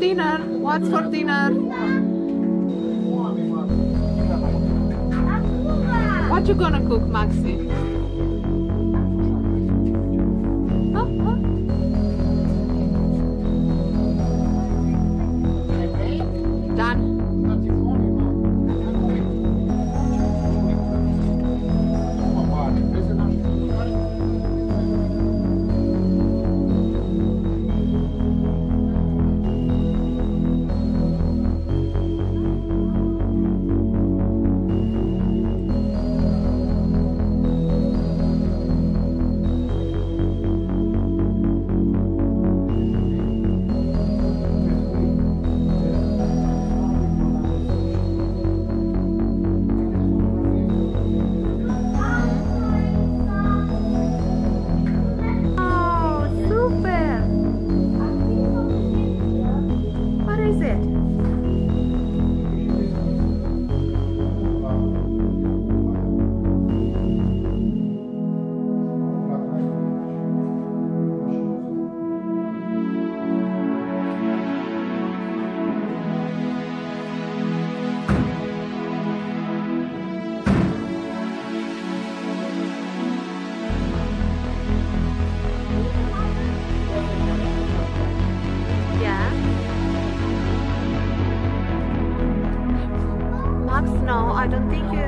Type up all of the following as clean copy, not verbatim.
dinner? What's for dinner? What you gonna cook, Maxi? Done. No, I don't think you...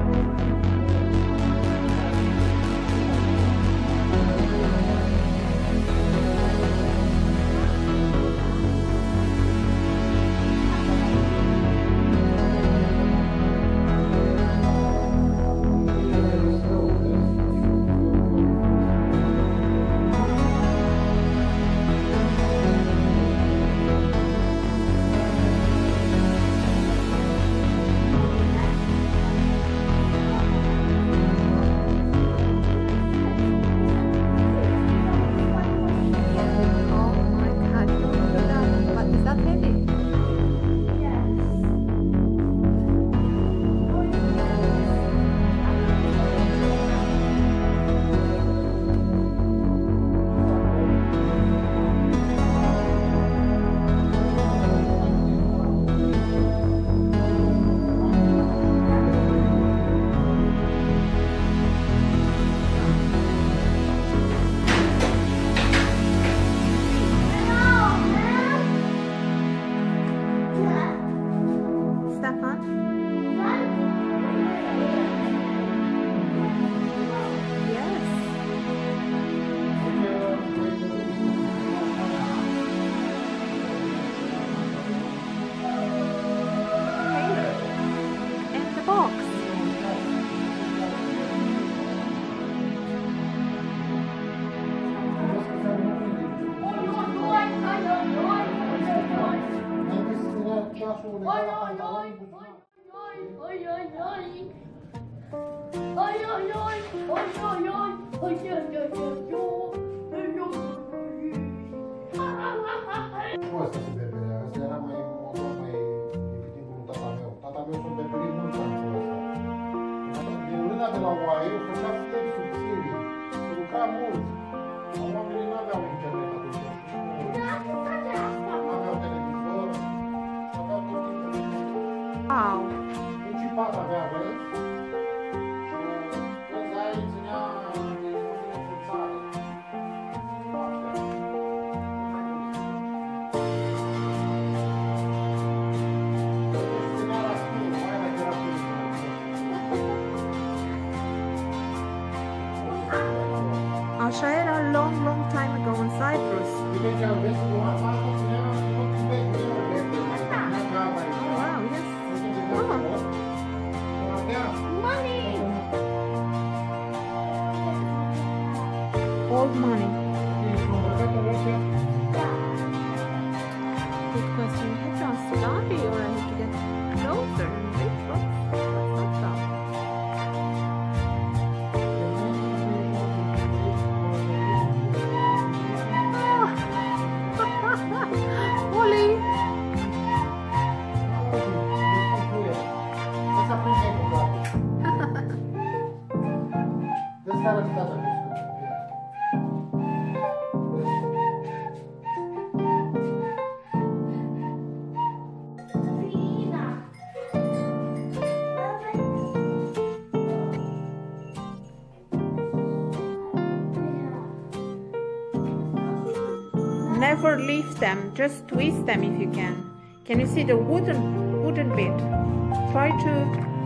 Asta se berberea, asta era mai decât timpul tata meu. Tata meu s-a berberit mult în țara asta. Din mâna de la oaie, o făcea stări subțiri, se lucra mult. Oamenii nu aveau internet atunci. Nu aveau televizor, aveau tot timpul. Wow! Un cipat avea, vezi? Când aia îi ținea în țară. Așa era long time ago in Cyprus. Wow, yes. Oh. Money! Old money. Good question. You have to study or I have to get closer. What's that? never lift them, just twist them if you can. Can you see the wooden bit? Try to